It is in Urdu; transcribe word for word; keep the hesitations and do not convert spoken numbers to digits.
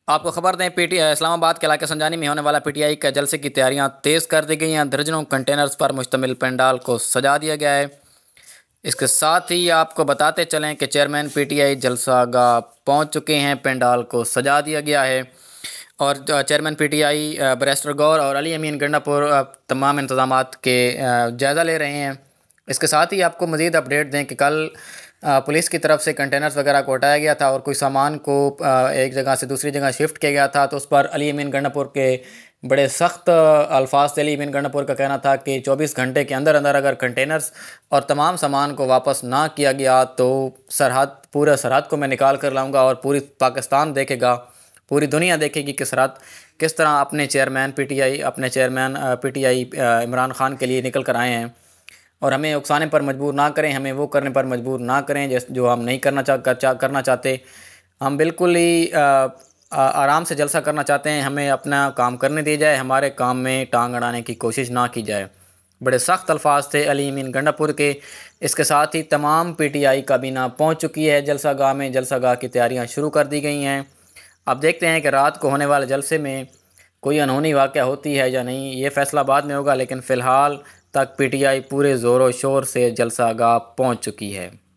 آپ کو خبر دیں، پی ٹی اسلام آباد کے علاقے سنجانی میں ہونے والا پی ٹی آئی کا جلسے کی تیاریاں تیز کر دی گئی ہیں۔ درجنوں کنٹینرز پر مشتمل پنڈال کو سجا دیا گیا ہے۔ اس کے ساتھ ہی آپ کو بتاتے چلیں کہ چیئرمین پی ٹی آئی جلسہ گاہ پہنچ چکے ہیں، پنڈال کو سجا دیا گیا ہے اور chairman P T I barrister Gohar اور علی امین گنڈا پور تمام انتظامات کے جائزہ لے رہے ہیں۔ اس کے ساتھ ہی آپ کو مزید اپڈیٹ دیں کہ کل پولیس کی طرف سے کنٹینرز وغیرہ کو ہٹایا گیا تھا اور کوئی سامان کو ایک جگہ سے دوسری جگہ شفٹ کیا گیا تھا، تو اس پر علی امین گنڈا پور کے بڑے سخت الفاظ سے علی امین گنڈا پور کا کہنا تھا کہ چوبیس گھنٹے کے اندر اندر اگر کنٹینرز اور تمام سامان کو واپس نہ کیا گیا تو سرحد پورے سرحد کو میں نکال کر لاؤں گا اور پوری پاکستان دیکھے گا، پوری دنیا دیکھے گی کہ سرحد کس طرح اپنے چیئرمین پی ٹی آئی اپنے chairman P T I Imran Khan کے لیے نکل کر آئے ہیں، اور ہمیں اکسانے پر مجبور نہ کریں، ہمیں وہ کرنے پر مجبور نہ کریں جو ہم نہیں کرنا چاہ کرنا چاہتے۔ ہم بالکل ہی آرام سے جلسہ کرنا چاہتے ہیں، ہمیں اپنا کام کرنے دی جائے، ہمارے کام میں ٹانگ اڑانے کی کوشش نہ کی جائے۔ بڑے سخت الفاظ تھے علی امین گنڈا پور کے۔ اس کے ساتھ ہی تمام پی ٹی آئی کابینہ پہنچ چکی ہے جلسہ گاہ میں، جلسہ گاہ کی تیاریاں شروع کر دی گئی ہیں۔ اب دیکھتے ہیں کہ رات کو ہونے والے جلسے میں کوئی انہونی واقعہ ہوتی ہے یا نہیں، یہ فیصلہ بعد میں ہوگا، لیکن فی الحال تک پی ٹی آئی پورے زور و شور سے جلسہ گاہ پہنچ چکی ہے۔